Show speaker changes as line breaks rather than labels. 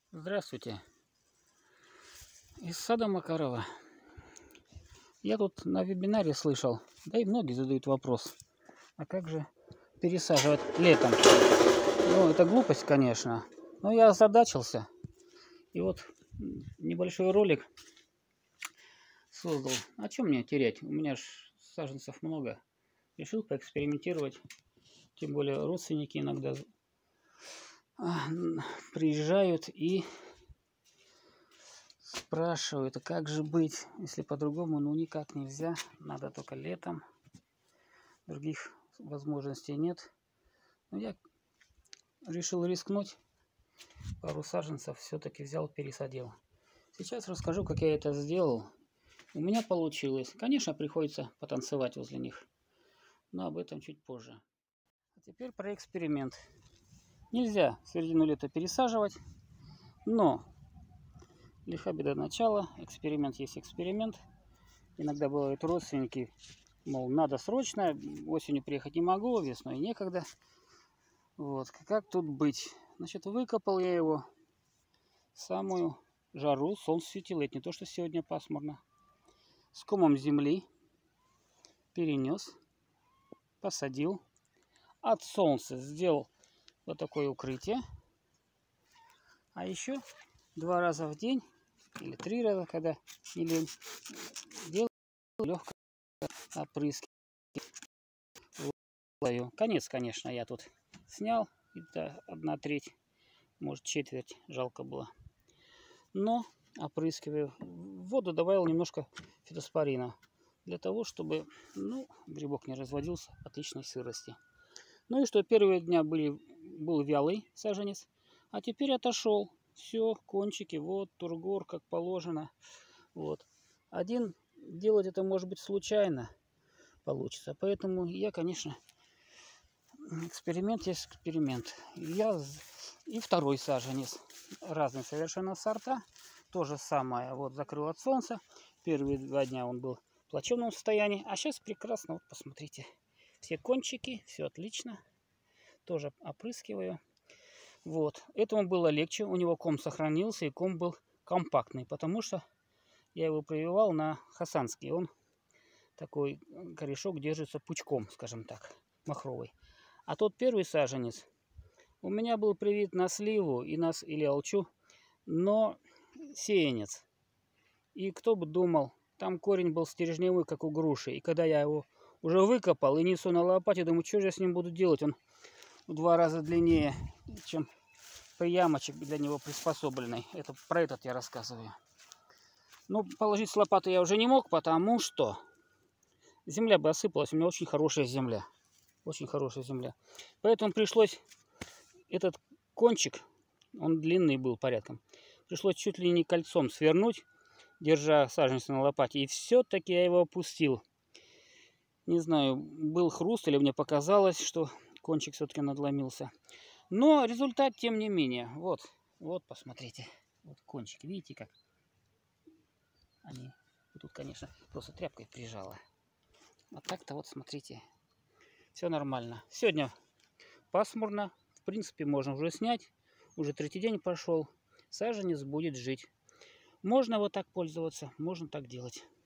Здравствуйте. Из сада Макарова. Я тут на вебинаре слышал, да и многие задают вопрос, а как же пересаживать летом? Ну, это глупость, конечно, но я озадачился. И вот небольшой ролик создал. А что мне терять? У меня ж саженцев много. Решил поэкспериментировать. Тем более родственники иногда приезжают и спрашивают, а как же быть, если по-другому, ну никак нельзя, надо только летом, других возможностей нет. Но я решил рискнуть, пару саженцев все-таки взял, пересадил. Сейчас расскажу, как я это сделал. У меня получилось. Конечно, приходится потанцевать возле них, но об этом чуть позже. А теперь про эксперимент. Нельзя в середину лета пересаживать, но лиха беда начала, эксперимент есть эксперимент. Иногда бывают родственники, мол, надо срочно, осенью приехать не могу, весной некогда. Вот, как тут быть? Значит, выкопал я его в самую жару, солнце светило, это не то, что сегодня пасмурно. С комом земли перенес, посадил. От солнца сделал вот такое укрытие. А еще 2 раза в день или 3 раза, когда не лень, делаю легкое опрыски. Конец, конечно, я тут снял. Это 1/3, может четверть, жалко было. Но опрыскиваю. В воду добавил немножко фитоспорина. Для того, чтобы, ну, грибок не разводился отличной сырости. Ну и что, первые дня был вялый саженец, а теперь отошел. Все, кончики, вот, тургор, как положено. Вот. Один делать это может быть случайно получится. Поэтому я, конечно, эксперимент есть эксперимент. И второй саженец. Разные совершенно сорта. То же самое. Вот закрыл от солнца. Первые 2 дня он был в плачевном состоянии. А сейчас прекрасно. Вот посмотрите. Все кончики. Все отлично. Тоже опрыскиваю. Вот. Этому было легче. У него ком сохранился. И ком был компактный. Потому что я его прививал на хасанский. Он такой корешок держится пучком, скажем так. Махровый. А тот первый саженец у меня был привит на сливу или алчу, но сеянец. И кто бы думал, там корень был стержневой, как у груши. И когда я его уже выкопал и несу на лопате, думаю, что же я с ним буду делать? Он в 2 раза длиннее, чем приямочек для него приспособленный. Это про этот я рассказываю. Но положить с лопаты я уже не мог, потому что земля бы осыпалась. У меня очень хорошая земля. Очень хорошая земля. Поэтому пришлось этот кончик, он длинный был порядком, пришлось чуть ли не кольцом свернуть, держа саженец на лопате. И все-таки я его опустил. Не знаю, был хруст или мне показалось, что кончик все-таки надломился. Но результат, тем не менее. Вот, посмотрите. Вот кончик, видите как? Они тут, конечно, просто тряпкой прижало. А так-то вот, смотрите, все нормально. Сегодня пасмурно. В принципе, можно уже снять. Уже 3-й день пошел. Саженец будет жить. Можно вот так пользоваться, можно так делать.